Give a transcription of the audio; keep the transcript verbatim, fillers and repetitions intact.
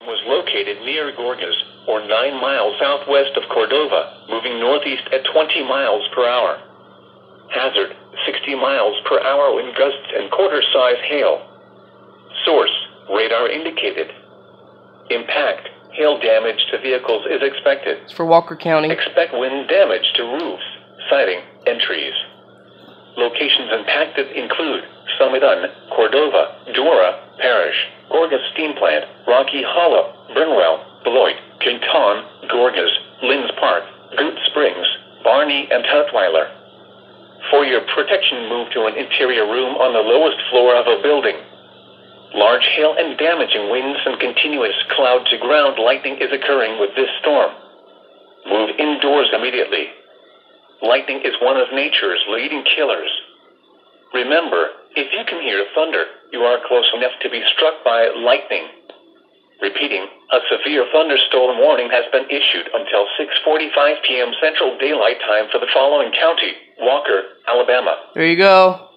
was located near Gorgas, or nine miles southwest of Cordova, moving northeast at twenty miles per hour. Hazard, sixty miles per hour wind gusts and quarter-size hail. Source, radar indicated. Impact, hail damage to vehicles is expected. It's for Walker County. Expect wind damage to roofs, siding, and trees. Locations impacted include Summitan, Cordova, Dora, Parish, Gorgas Steam Plant, Rocky Hollow, Burnwell, Beloit, Kington, Gorgas, Linz Park, Goot Springs, Barney, and Tutwiler. For your protection, move to an interior room on the lowest floor of a building. Large hail and damaging winds and continuous cloud-to-ground lightning is occurring with this storm. Move indoors immediately. Lightning is one of nature's leading killers. Remember, if you can hear thunder, you are close enough to be struck by lightning. Repeating, a severe thunderstorm warning has been issued until six forty-five p m Central Daylight Time for the following county: Walker, Alabama. There you go.